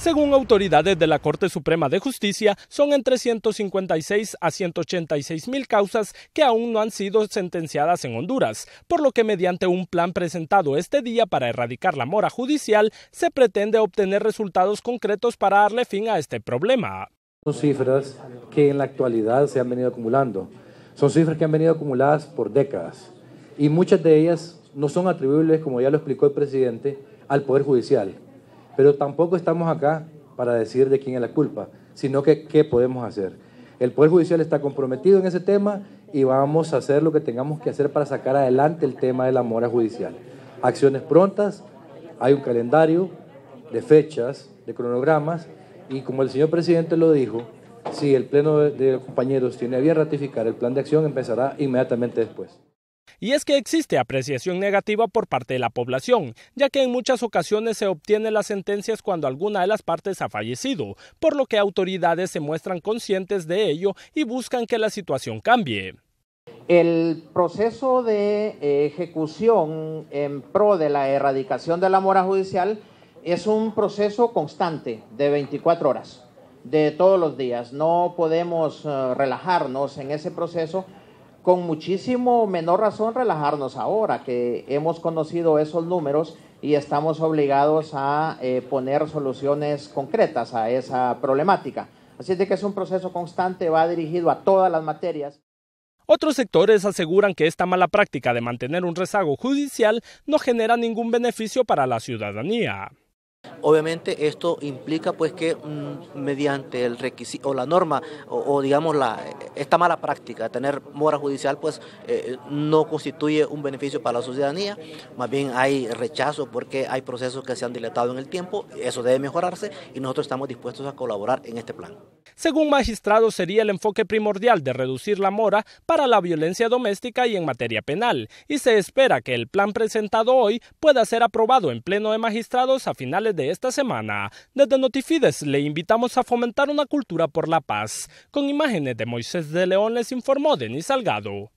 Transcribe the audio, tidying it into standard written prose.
Según autoridades de la Corte Suprema de Justicia, son entre 156 a 186 mil causas que aún no han sido sentenciadas en Honduras, por lo que mediante un plan presentado este día para erradicar la mora judicial, se pretende obtener resultados concretos para darle fin a este problema. Son cifras que en la actualidad se han venido acumulando. Son cifras que han venido acumuladas por décadas y muchas de ellas no son atribuibles, como ya lo explicó el presidente, al Poder Judicial. Pero tampoco estamos acá para decir de quién es la culpa, sino que qué podemos hacer. El Poder Judicial está comprometido en ese tema y vamos a hacer lo que tengamos que hacer para sacar adelante el tema de la mora judicial. Acciones prontas, hay un calendario de fechas, de cronogramas, y como el señor presidente lo dijo, si el Pleno de compañeros tiene a bien ratificar el plan de acción, empezará inmediatamente después. Y es que existe apreciación negativa por parte de la población, ya que en muchas ocasiones se obtienen las sentencias cuando alguna de las partes ha fallecido, por lo que autoridades se muestran conscientes de ello y buscan que la situación cambie. El proceso de ejecución en pro de la erradicación de la mora judicial es un proceso constante de 24 horas, de todos los días. No podemos relajarnos en ese proceso. Con muchísimo menor razón relajarnos ahora que hemos conocido esos números y estamos obligados a poner soluciones concretas a esa problemática. Así de que es un proceso constante, va dirigido a todas las materias. Otros sectores aseguran que esta mala práctica de mantener un rezago judicial no genera ningún beneficio para la ciudadanía. Obviamente esto implica pues que mediante el requisito o la norma o digamos esta mala práctica de tener mora judicial pues no constituye un beneficio para la ciudadanía, más bien hay rechazo porque hay procesos que se han dilatado en el tiempo, eso debe mejorarse y nosotros estamos dispuestos a colaborar en este plan. Según magistrados, sería el enfoque primordial de reducir la mora para la violencia doméstica y en materia penal, y se espera que el plan presentado hoy pueda ser aprobado en pleno de magistrados a finales de esta semana. Desde Notifides le invitamos a fomentar una cultura por la paz. Con imágenes de Moisés de León les informó Denis Salgado.